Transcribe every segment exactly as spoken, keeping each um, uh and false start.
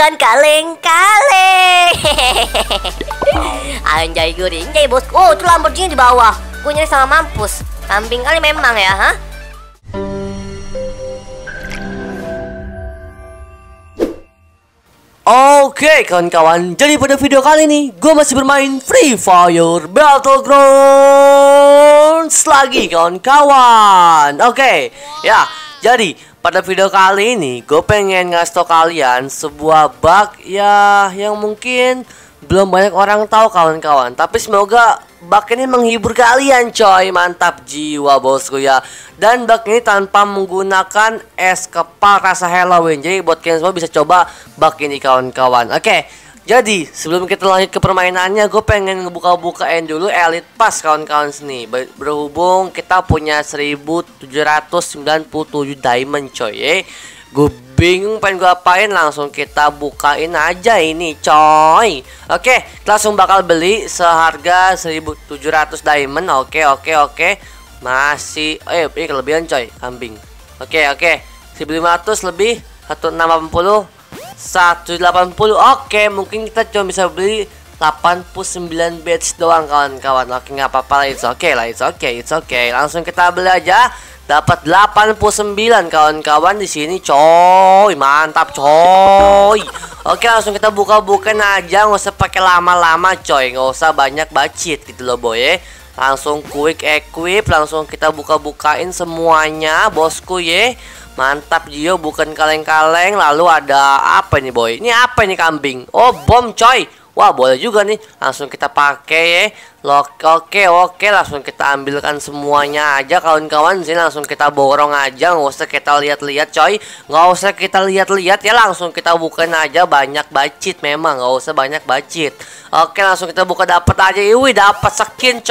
bukan kaleng-kaleng. Anjay gue anjay bosku. Oh itu Lamborghini di bawah. Gue nyari sama mampus. Kambing kali memang ya, ha? Oke kawan-kawan, jadi pada video kali ini gue masih bermain Free Fire Battlegrounds lagi kawan-kawan. Oke, ya, jadi pada video kali ini gue pengen ngasih tau kalian sebuah bug ya yang mungkin belum banyak orang tahu kawan-kawan. Tapi semoga bug ini menghibur kalian coy. Mantap jiwa bosku ya. Dan bug ini tanpa menggunakan es kepal rasa Halloween. Jadi buat kalian semua bisa coba bug ini kawan-kawan. Oke, jadi sebelum kita lanjut ke permainannya, gue pengen ngebuka-bukain dulu Elite Pass kawan-kawan sini. Berhubung kita punya seribu tujuh ratus sembilan puluh tujuh diamond coy ya. Gue bingung pengen gue apain, langsung kita bukain aja ini coy. Oke, kita langsung bakal beli seharga seribu tujuh ratus diamond. Oke oke oke. Masih eh ini kelebihan coy, kambing. Oke oke. seribu lima ratus lebih seratus delapan puluh, seratus delapan puluh. Oke, mungkin kita cuma bisa beli delapan puluh sembilan badge doang kawan-kawan. Oke, nggak apa-apa lah, it's okay lah, it's okay, it's okay. Langsung kita beli aja. Dapat delapan puluh sembilan kawan-kawan di sini coy. Mantap coy. Oke, langsung kita buka-bukain aja, nggak usah pakai lama-lama coy, nggak usah banyak bacit gitu loh boy. Langsung quick equip, langsung kita buka-bukain semuanya bosku ye. Mantap Gio, bukan kaleng-kaleng. Lalu ada apa nih boy? Ini apa nih kambing? Oh, bom coy. Wah, boleh juga nih. Langsung kita pakai ya. Oke, oke, oke. Langsung kita ambilkan semuanya aja kawan-kawan. Sini langsung kita borong aja. Nggak usah kita lihat-lihat coy. Nggak usah kita lihat-lihat ya. Langsung kita bukain aja. Banyak bacit memang. Nggak usah banyak bacit. Oke, langsung kita buka, dapat aja. Wih, dapat skin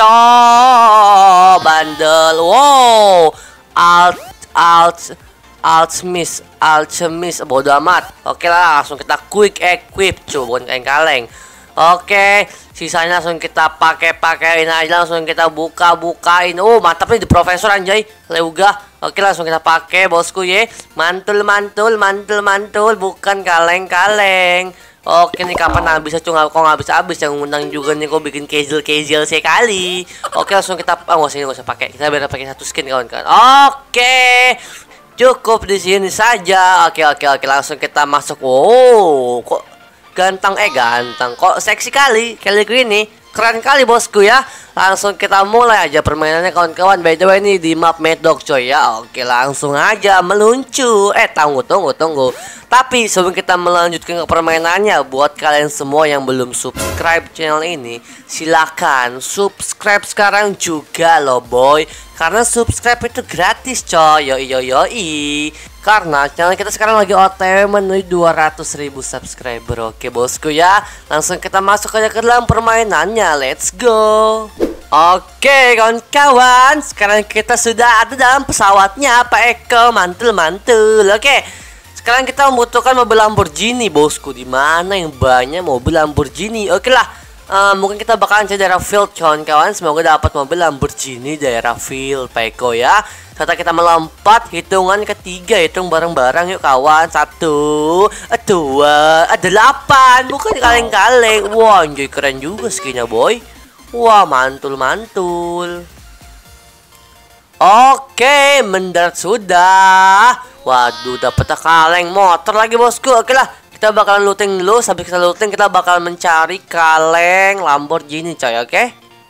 coy. Bandel. Wow. Alt, alt. Alchemist, Alchemist, bodo amat. Oke lah, langsung kita quick equip cuy, bukan kaleng-kaleng. Oke, sisanya langsung kita pakai-pakein aja, langsung kita buka-bukain. Oh, mantap nih di Profesor anjay. Leuga. Oke, langsung kita pakai bosku ye. Mantul, mantul, mantul, mantul, bukan kaleng-kaleng. Oke nih, kapan habisnya cuy? Kok nggak habis-habis yang ngundang juga nih, kok bikin casual-casual sekali. Oke, langsung kita oh, nggak usah, nggak usah pakai. Kita biar pakai satu skin kawan-kawan. Oke. Cukup di sini saja. Oke oke oke, langsung kita masuk. Wow, kok ganteng eh ganteng. Kok seksi kali Kelly Green nih. Keren kali bosku ya. Langsung kita mulai aja permainannya kawan-kawan. By the way ini di map Mad Dog coy ya. Oke, langsung aja meluncur. Eh tunggu tunggu tunggu. Tapi sebelum kita melanjutkan ke permainannya, buat kalian semua yang belum subscribe channel ini, silakan subscribe sekarang juga loh boy. Karena subscribe itu gratis coy. Yoi yoi yoi. Karena channel kita sekarang lagi O T W menuju dua ratus ribu subscriber. Oke bosku ya. Langsung kita masuk aja ke dalam permainannya. Let's go. Oke kawan-kawan, sekarang kita sudah ada dalam pesawatnya Pak Eko. Mantul-mantul. Oke, sekarang kita membutuhkan mobil Lamborghini bosku. Dimana yang banyak mobil Lamborghini? Oke lah, uh, mungkin kita bakalan cari daerah field kawan-kawan. Semoga dapat mobil Lamborghini daerah field Pak Eko ya. Serta kita melompat, hitungan ketiga, hitung bareng-bareng yuk kawan. Satu, dua, delapan. Bukan kaleng-kaleng. Wah anjay, keren juga skinnya boy. Wah, mantul-mantul. Oke, mendarat sudah. Waduh, dapat kaleng motor lagi bosku. Oke lah, kita bakalan looting dulu. Sambil kita looting, kita bakal mencari kaleng Lamborghini coy, oke?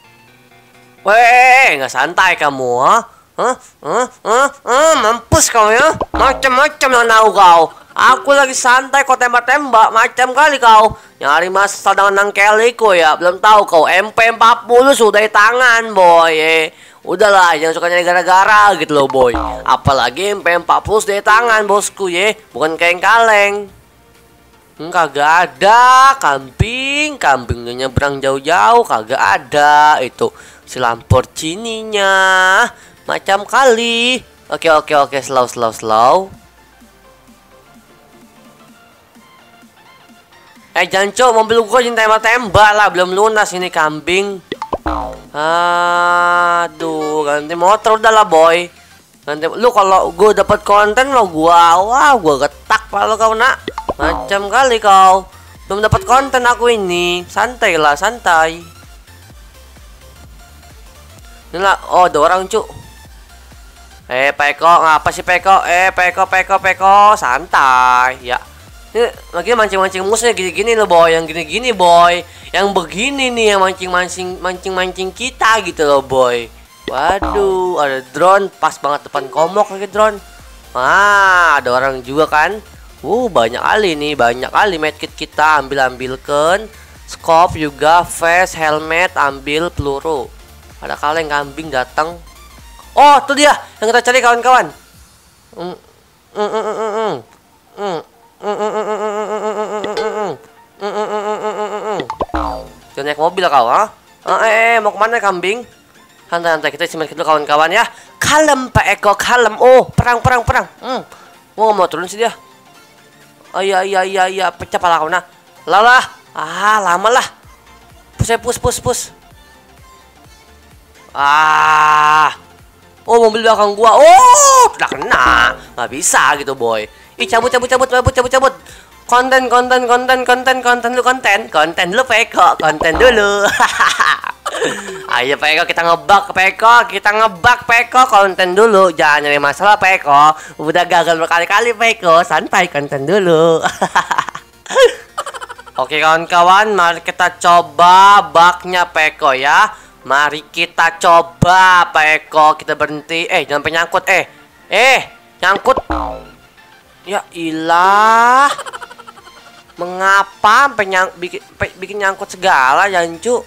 Weh, nggak santai kamu, ha? Hah? Hah? Hah? Hah? Mampus kau ya? Macam-macam yang tahu kau. Aku lagi santai kau tembak-tembak. Macam kali kau nyari masalah dengan nang Kellyku ya. Belum tahu kau M P empat puluh sudah di tangan boy eh. Udahlah, jangan suka nyari gara-gara gitu loh boy. Apalagi M P empat puluh sudah di tangan bosku ya. Bukan kayak kaleng. Hmm, kagak ada kambing. Kambingnya nyebrang jauh-jauh. Kagak ada itu si Lamborghini-nya. Macam kali. Oke oke oke, slow slow slow. Eh janco, mobil gua jangan tembak-tembak lah, belum lunas ini kambing. Aduh, ganti motor udah lah boy. Nanti lu kalau gue dapat konten lo gua, wah gua getak kalau kau nak. Macam kali kau. Belum dapat konten aku ini. Santai lah, santai. Inilah, oh ada orang cu. Eh Peko, ngapa sih Peko? Eh Peko, Peko, Peko, santai ya. Ini lagi mancing-mancing musuhnya gini-gini loh boy, yang gini-gini boy, yang begini nih yang mancing-mancing, mancing-mancing kita gitu loh boy. Waduh, ada drone, pas banget depan komok lagi drone. Wah, ada orang juga kan? Uh, banyak kali nih, banyak kali medkit kita ambil-ambilkan. Scope juga, vest, helmet, ambil peluru. Ada kaleng kambing datang. Oh, tuh dia yang kita cari kawan-kawan. Mm, mm, mm, mm, mm, mm. Jangan naik mobil kau, ha? Eh, eh, mau kemana kambing? Santai-santai, kita simak dulu kawan-kawan ya. Kalem Pak Eko, kalem. Oh, perang, perang, perang. Hmm. Oh, mau turun sih dia. Oh iya, iya, iya, iya. Pecah pala kau nah. Lalah. Ah, lama lah. Push, push, push, push. Ah. Oh, mobil belakang gua. Oh, udah kena. Nggak bisa gitu, boy. Ih, cabut, cabut, cabut, cabut, cabut, cabut. Konten, konten, konten, konten, konten lu konten, konten lu Peko, konten dulu. Ayo Peko, kita ngebak Peko, kita ngebak Peko, konten dulu. Jangan nyari masalah Peko. Udah gagal berkali-kali Peko, santai konten dulu. Oke kawan-kawan, mari kita coba baknya Peko ya. Mari kita coba Peko, kita berhenti. Eh, jangan penyangkut eh. Eh, nyangkut. Ya ilah. Mengapa penyang bikin, pe, bikin nyangkut segala Jancu?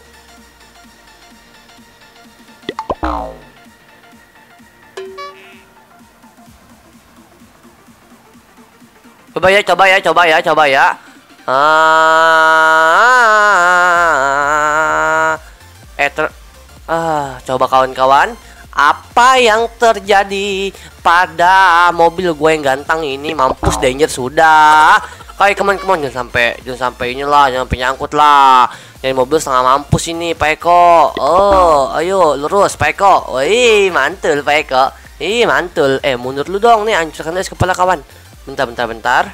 Coba ya, coba ya, coba ya, coba ya. Ah, eh ter, ah, coba kawan-kawan. Apa yang terjadi pada mobil gue yang ganteng ini? Mampus danger sudah. Kayak keman-keman jangan sampai jangan sampai inilah, jangan sampai nyangkut lah. Jadi mobil setengah mampus ini Pak Eko. Oh, ayo lurus Pak Eko. Wih, mantul Pak Eko. Ih, mantul. Eh, mundur lu dong nih, hancurkan es kepala kawan. Bentar, bentar, bentar.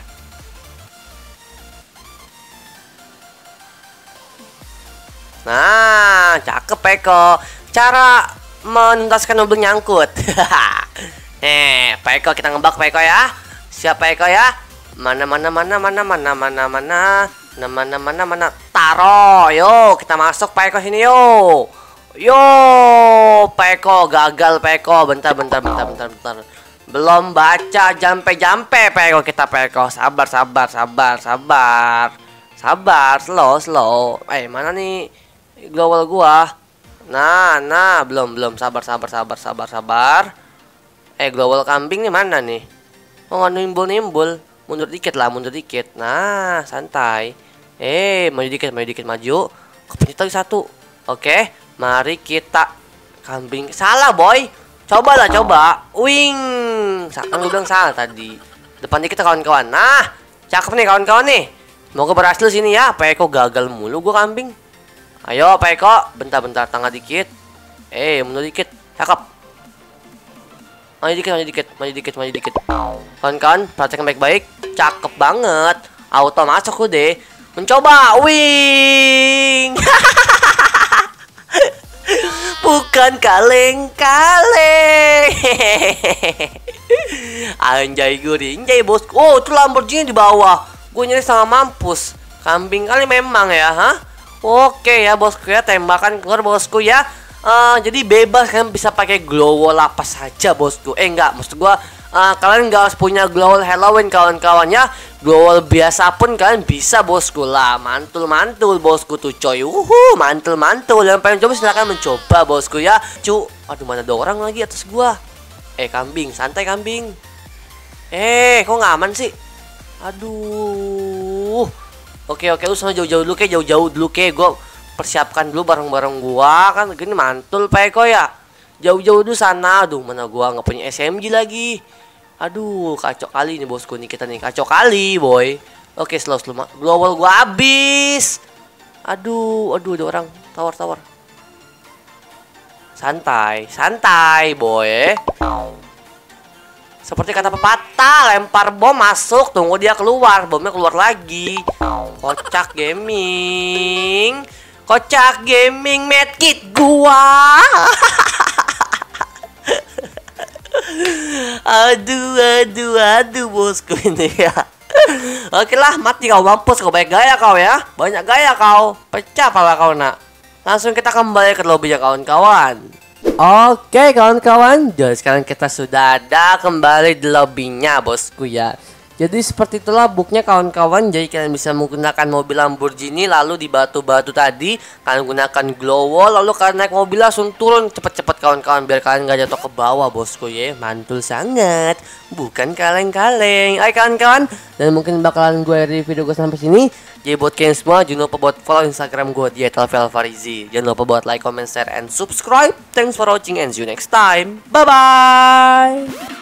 Nah, cakep Pak Eko. Cara menuntaskan mobil nyangkut. Eh, Pak Eko kita ngebak Pak Eko ya. Siapa Eko ya? Mana mana mana mana mana mana mana mana mana mana mana taro. Yo, kita masuk Pak Eko sini yo. Yo, Pak Eko gagal Pak Eko. Bentar bentar bentar bentar bentar. Belum baca jampe-jampe Pak Eko kita Pak Eko. Sabar sabar sabar sabar. Sabar, slow slow. Eh, mana nih global gua? Nah, nah, belum, belum, sabar, sabar, sabar, sabar, sabar. Eh, global kambing nih mana nih? Oh, nggak nimbul-nimbul. Mundur dikit lah, mundur dikit. Nah, santai. Eh, maju dikit, maju dikit, maju. Kepencet lagi satu. Oke, mari kita kambing. Salah, boy. Cobalah, coba. Wing. Kan gue bilang salah tadi. Depan dikit kawan-kawan. Nah, cakep nih kawan-kawan nih. Semoga berhasil sini ya. Apa kok gagal mulu gue kambing? Ayo Pak Eko, bentar-bentar tengah dikit. Eh, mundur dikit. Cakep. Maju dikit, maju dikit, maju dikit, maju dikit. Kawan-kawan, perhatikan baik-baik. Cakep banget. Auto masuk udah. Mencoba. Wing. Bukan kaleng-kaleng. Anjay gue, anjay bosku. Oh, itu Lamborghini di bawah. Gue nyari sama mampus. Kambing kali memang ya, ha? Oke ya bosku ya, tembakan keluar bosku ya. Uh, jadi bebas kalian bisa pakai glow wall apa saja bosku. Eh enggak, maksud gua uh, kalian nggak harus punya glow wall Halloween kawan-kawan ya. Glow wall biasa pun kalian bisa bosku lah. Mantul-mantul bosku tuh coy. Uhu, mantul-mantul. Yang pengen coba silahkan mencoba bosku ya. Cu, aduh mana ada orang lagi atas gua. Eh kambing, santai kambing. Eh, kok nggak aman sih? Aduh. Oke oke, lu sana jauh-jauh dulu ke, jauh-jauh dulu ke. Gue persiapkan dulu barang-barang gua kan gini mantul Pak Eko ya. Jauh-jauh dulu sana. Aduh, mana gua nggak punya S M G lagi. Aduh, kacau kali nih bosku nih kita nih. Kacau kali, boy. Oke, slow slow. Global gua habis. Aduh, aduh ada orang tawar-tawar. Santai, santai, boy. Seperti kata pepatah, lempar bom masuk, tunggu dia keluar, bomnya keluar lagi. Kocak gaming. Kocak gaming medkit gua. Aduh, aduh, aduh bosku ini ya. Oke lah, mati kau mampus, kau baik gaya kau ya. Banyak gaya kau. Pecah pala kau nak. Langsung kita kembali ke lobby ya kawan-kawan. Oke kawan-kawan, jadi sekarang kita sudah ada kembali di lobbynya bosku ya. Jadi seperti itulah booknya kawan-kawan. Jadi kalian bisa menggunakan mobil Lamborghini, lalu di batu-batu tadi kalian gunakan glow wall, lalu kalian naik mobil langsung turun cepet-cepet kawan-kawan, biar kalian gak jatuh ke bawah bosku ya. Mantul sangat, bukan kaleng-kaleng. Hai kawan-kawan, dan mungkin bakalan gue di video gue sampai sini. Jadi buat kalian semua jangan lupa buat follow Instagram gue di et alfarizi. Jangan lupa buat like, comment, share, and subscribe. Thanks for watching and see you next time. Bye bye.